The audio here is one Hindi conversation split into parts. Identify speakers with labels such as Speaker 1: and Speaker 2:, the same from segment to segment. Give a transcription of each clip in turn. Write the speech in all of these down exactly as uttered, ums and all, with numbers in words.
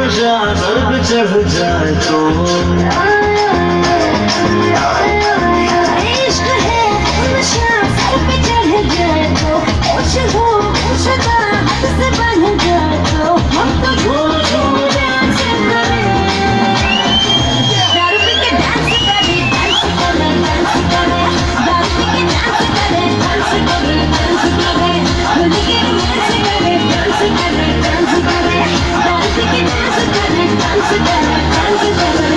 Speaker 1: नशा सर पे चढ़ जाए तो
Speaker 2: इश्क है नशा सर पे चढ़ जाए तो कुछ हो खुशदा हाथ से बन जाए तो हम तो झूम झूम डांस करें, दारू पी के डांस करें, डांस करें, डांस करें, दारू पी के डांस करें, डांस करें, डांस करें, होली के डांस करें, डांस करें, डांस करें, दारू पी के डांस करें, डांस करें, डांस करें।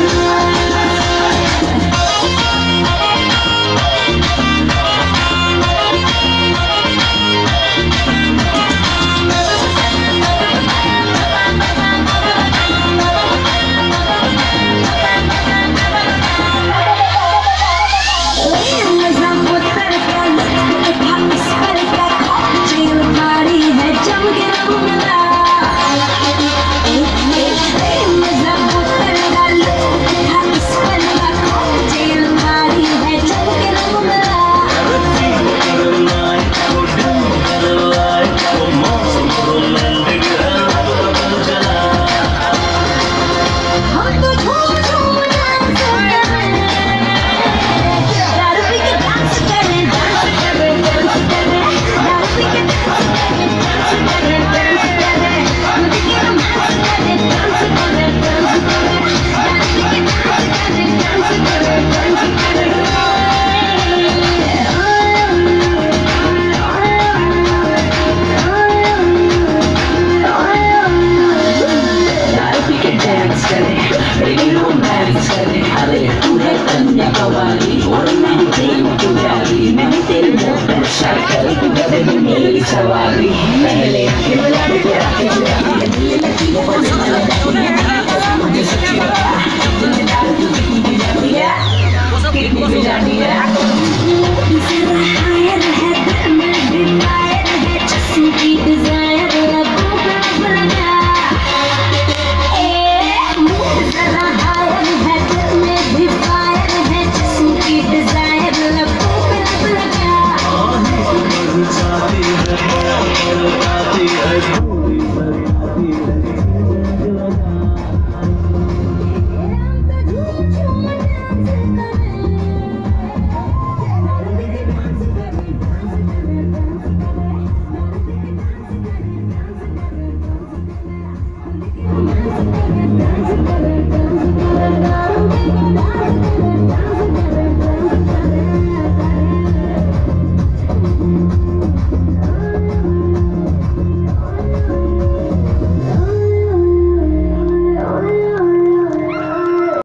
Speaker 3: तू है कन्याकुमारी और मैं हूँ तेरी पुजारी, मैं हूँ तेरी मोटर साइकिल, तू गधे में मेरी सवारी, पहले आके बुला के तेरा के बुला के